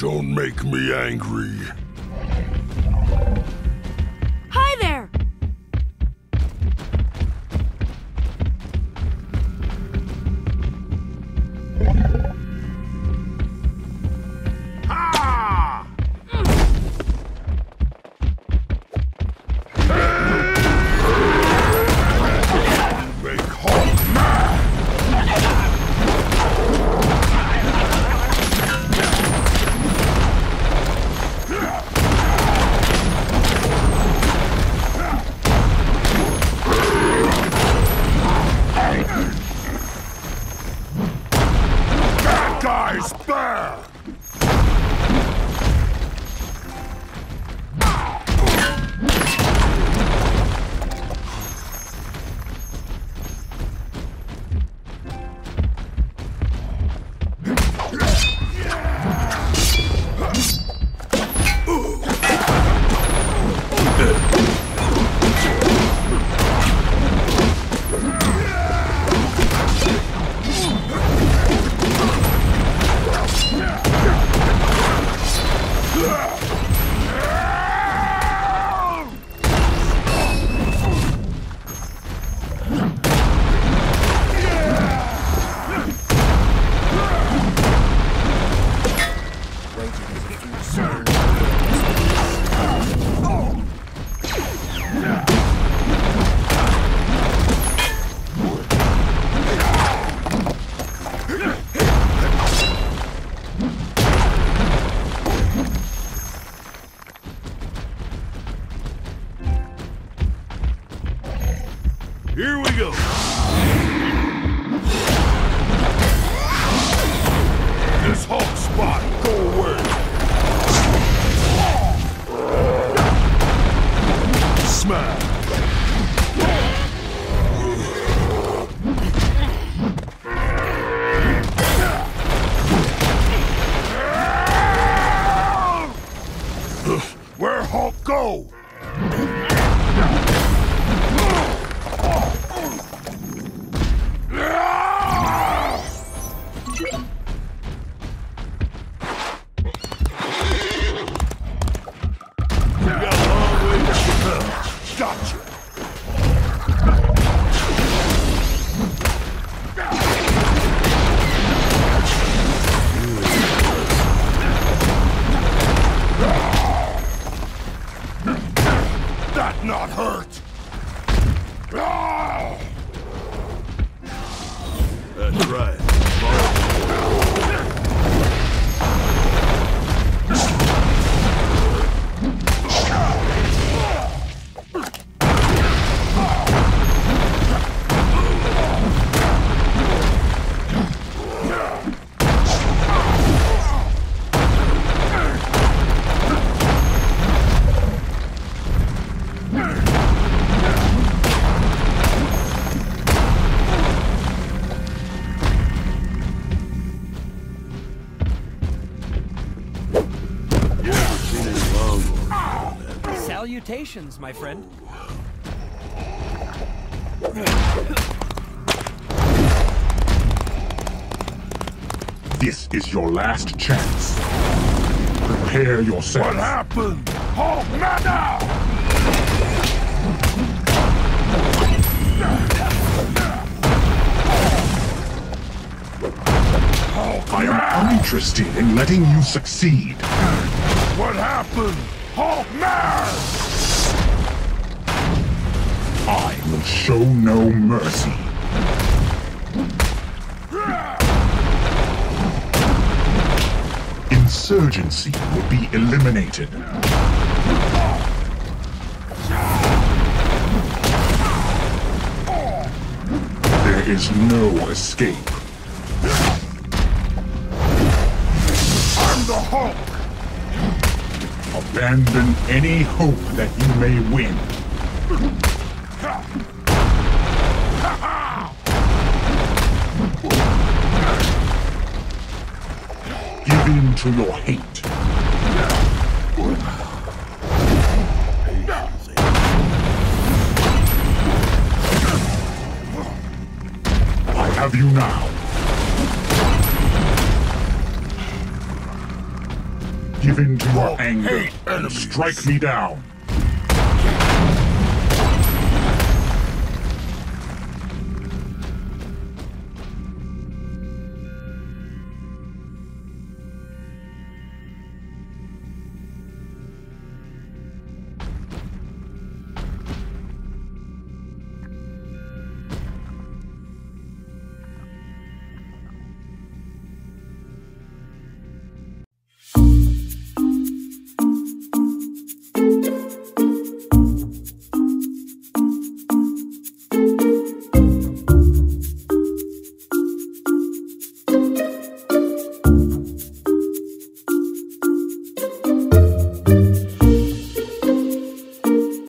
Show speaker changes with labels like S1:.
S1: Don't make me angry.
S2: Hi there!
S1: Ha! Make Hulk mad! That guy's bad! Here we go. This Hulk spot, go away. Smash. Where Hulk go? Gotcha! That not hurt! That's right.
S3: Salutations, my friend.
S4: This is your last chance. Prepare yourself.
S1: What happened? Hulk now!
S4: I am uninterested in letting you succeed.
S1: What happened? Hulk mad!
S4: I will show no mercy. Insurgency will be eliminated. There is no escape.
S1: I'm the Hulk!
S4: Abandon any hope that you may win. Give in to your hate. I have you now. Give in to your
S1: Hulk
S4: anger
S1: hate
S4: and
S1: enemies.
S4: strike me down.